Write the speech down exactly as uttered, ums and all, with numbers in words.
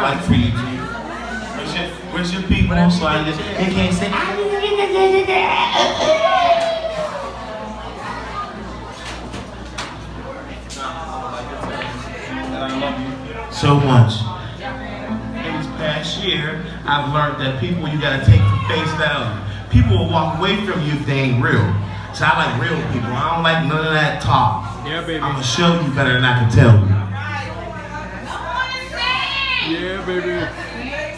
like for you, G. Where's your, where's your people? So I just, they can't say, that I love you so much. In this past year, I've learned that people you gotta take for face value. People will walk away from you if they ain't real. So I like real people. I don't like none of that talk. Yeah, baby. I'm gonna show you better than I can tell you. Yeah, baby.